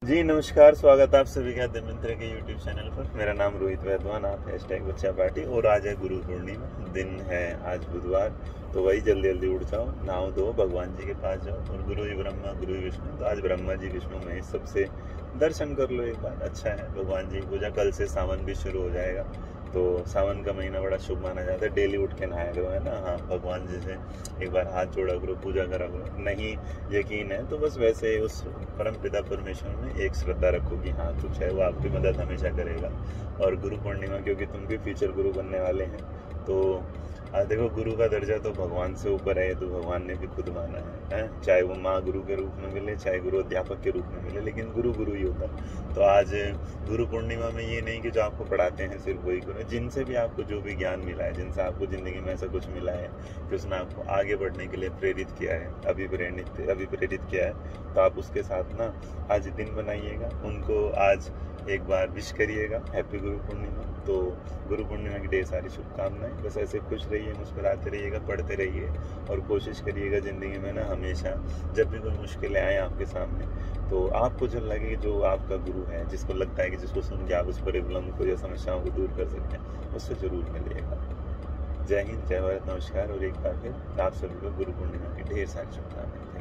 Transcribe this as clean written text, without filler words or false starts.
जी नमस्कार, स्वागत है आप सभी का दिमित्र के YouTube चैनल पर। मेरा नाम रोहित वैद्वान, आप #बच्चा पार्टी। और आज है गुरु पूर्णिमा, दिन है आज बुधवार। तो वही जल्दी जल्दी उठ जाओ, नहाओ धो, भगवान जी के पास जाओ। और गुरु ही ब्रह्मा गुरु ही विष्णु, तो आज ब्रह्मा जी विष्णु महेश सबसे दर्शन कर लो एक बार। अच्छा है, भगवान जी की पूजा। कल से सावन भी शुरू हो जाएगा, तो सावन का महीना बड़ा शुभ माना जाता है। डेली उठ के नहाया करो, है ना। हाँ, भगवान जी से एक बार हाथ जोड़ा करो, पूजा करा करो। नहीं यकीन है तो बस वैसे उस परम पिता परमेश्वर में एक श्रद्धा रखो कि हाँ कुछ है, वो आपकी मदद हमेशा करेगा। और गुरु पूर्णिमा, क्योंकि तुम भी फ्यूचर गुरु बनने वाले हैं, तो देखो गुरु का दर्जा तो भगवान से ऊपर है, तो भगवान ने भी खुद माना है? चाहे वो माँ गुरु के रूप में मिले, चाहे गुरु अध्यापक के रूप में मिले, लेकिन गुरु गुरु ही होता है। तो आज गुरु पूर्णिमा में ये नहीं कि जो आपको पढ़ाते हैं सिर्फ वही गुरु, जिनसे भी आपको जो भी ज्ञान मिला है, जिनसे आपको जिंदगी में ऐसा कुछ मिला है कि उसने आपको आगे बढ़ने के लिए प्रेरित किया है, अभिप्रेरित किया है, तो आप उसके साथ ना आज दिन बनाइएगा, उनको आज एक बार विश करिएगा, हैप्पी गुरु पूर्णिमा। तो गुरु पूर्णिमा की ढेर सारी शुभकामनाएं। बस ऐसे खुश रहिए, मुस्कुराते रहिएगा, पढ़ते रहिए और कोशिश करिएगा ज़िंदगी में ना हमेशा जब भी कोई मुश्किलें आए आपके सामने, तो आपको जो लगे, जो आपका गुरु है, जिसको लगता है कि जिसको सुन के आप उस प्रॉब्लम को या समस्याओं को दूर कर सकते हैं, उससे जरूर मिलिएगा। जय हिंद, जय भारत, नमस्कार। और एक बार फिर आप सभी को गुरु पूर्णिमा की ढेर सारी शुभकामनाएं।